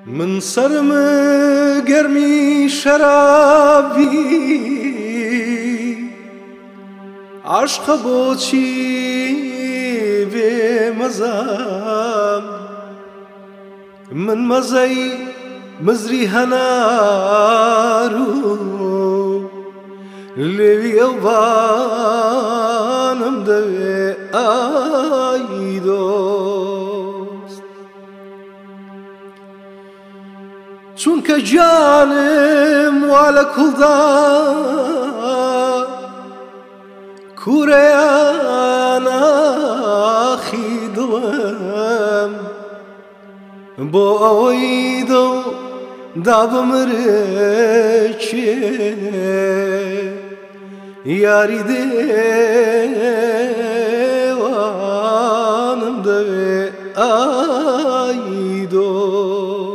من سرم گرمی شرابی عشق بوچی به مزام من مزی مزری هنارو لیوی وانم دوی ای دوست چون که جانم والا کلدا کوریان آخی دلم با اوی دو دا بمره چه یاری دیوانم دوی ای دوست